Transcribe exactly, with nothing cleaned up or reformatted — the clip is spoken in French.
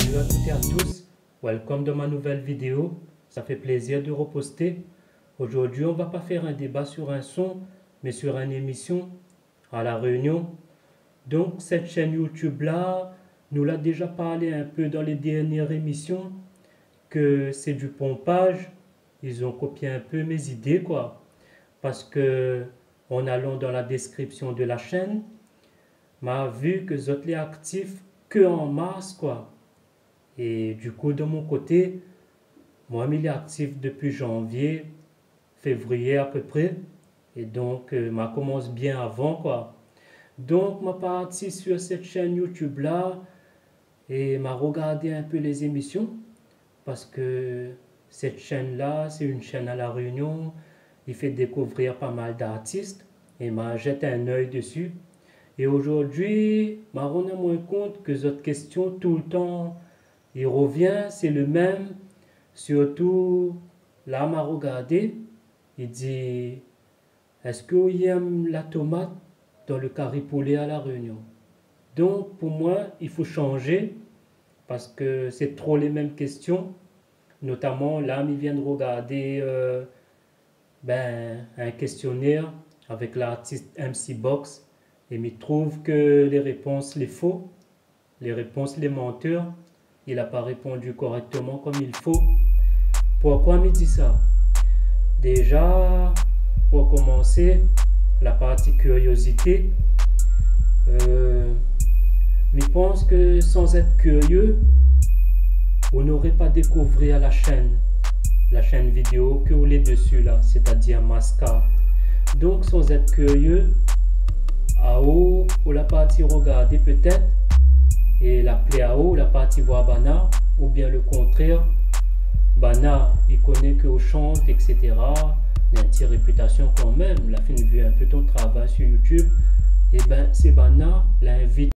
Salut à toutes et à tous, welcome dans ma nouvelle vidéo. Ça fait plaisir de reposter. Aujourd'hui on va pas faire un débat sur un son, mais sur une émission à La Réunion. Donc cette chaîne YouTube là, nous l'a déjà parlé un peu dans les dernières émissions, que c'est du pompage. Ils ont copié un peu mes idées quoi, parce que en allant dans la description de la chaîne, m'a vu que vous êtes actifs que en mars quoi. Et du coup de mon côté, moi je suis actif depuis janvier, février à peu près, et donc euh, ma commence bien avant quoi. Donc ma partie sur cette chaîne YouTube là et m'a regardé un peu les émissions, parce que cette chaîne là c'est une chaîne à La Réunion, il fait découvrir pas mal d'artistes et m'a jeté un œil dessus. Et aujourd'hui, je me rends moins compte que cette question tout le temps, il revient, c'est le même. Surtout, là, m'a regardé, il dit, est-ce que vous aimez la tomate dans le curry poulet à La Réunion? Donc, pour moi, il faut changer, parce que c'est trop les mêmes questions. Notamment, là, il vient de regarder euh, ben, un questionnaire avec l'artiste M C Box. Et il trouve que les réponses les faux, les réponses les menteurs, il n'a pas répondu correctement comme il faut. Pourquoi il dit ça? Déjà, pour commencer, la partie curiosité. Euh, je pense que sans être curieux, vous n'aurez pas découvert la chaîne, la chaîne vidéo que vous voulez dessus là, c'est-à-dire Masca. Donc sans être curieux, à haut ou la partie regarder peut-être et la plaie à haut la partie voir Bana, ou bien le contraire, Bana il connaît que au chante etc, il a une petite réputation quand même, la fin de vue un peu ton travail sur YouTube, et ben c'est Bana l'invite